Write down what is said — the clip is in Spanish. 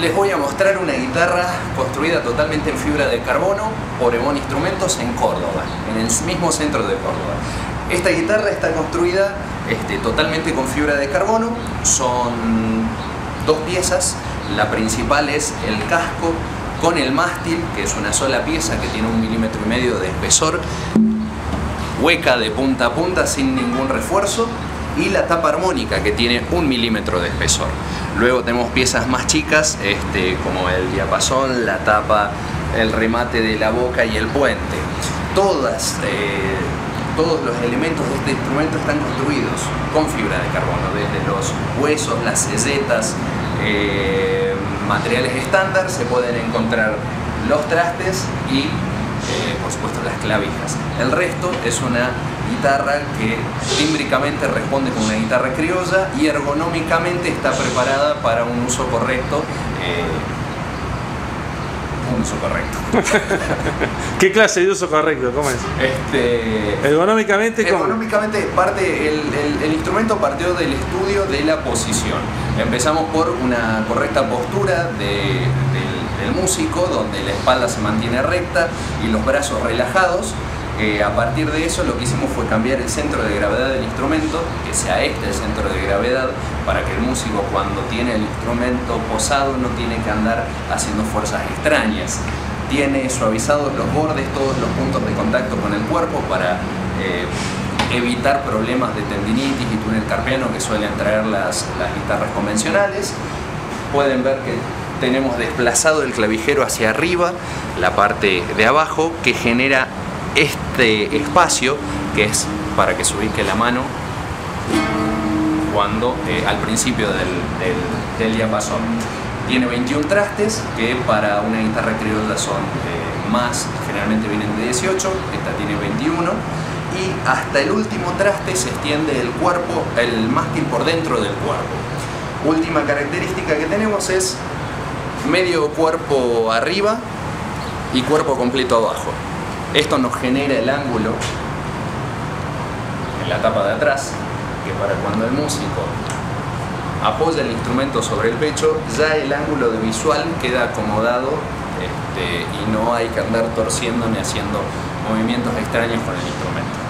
Les voy a mostrar una guitarra construida totalmente en fibra de carbono por Ebon Instrumentos en Córdoba, en el mismo centro de Córdoba. Esta guitarra está construida totalmente con fibra de carbono. Son dos piezas. La principal es el casco con el mástil, que es una sola pieza que tiene 1,5 milímetros de espesor, hueca de punta a punta sin ningún refuerzo, y la tapa armónica, que tiene 1 milímetro de espesor. Luego tenemos piezas más chicas, como el diapasón, la tapa, el remate de la boca y el puente. Todos los elementos de este instrumento están construidos con fibra de carbono, desde los huesos, las selletas, materiales estándar. Se pueden encontrar los trastes y por supuesto las clavijas. El resto es una guitarra que tímbricamente responde como una guitarra criolla y ergonómicamente está preparada para un uso correcto. ¿Qué clase de uso correcto? ¿Cómo es? Ergonómicamente, ¿cómo? Ergonómicamente el instrumento partió del estudio de la posición. Empezamos por una correcta postura del músico, donde la espalda se mantiene recta y los brazos relajados. A partir de eso lo que hicimos fue cambiar el centro de gravedad del instrumento, que sea el centro de gravedad, para que el músico, cuando tiene el instrumento posado, no tiene que andar haciendo fuerzas extrañas. Tiene suavizados los bordes, todos los puntos de contacto con el cuerpo, para evitar problemas de tendinitis y túnel carpiano que suelen traer las guitarras convencionales. Pueden ver que tenemos desplazado el clavijero hacia arriba, la parte de abajo, que genera este espacio, que es para que se ubique la mano cuando al principio del diapasón. Tiene 21 trastes, que para una guitarra criolla son más, generalmente vienen de 18, esta tiene 21, y hasta el último traste se extiende el cuerpo, el mástil por dentro del cuerpo. Última característica que tenemos es medio cuerpo arriba y cuerpo completo abajo. Esto nos genera el ángulo en la tapa de atrás, que para cuando el músico apoya el instrumento sobre el pecho, ya el ángulo de visual queda acomodado y no hay que andar torciendo ni haciendo movimientos extraños con el instrumento.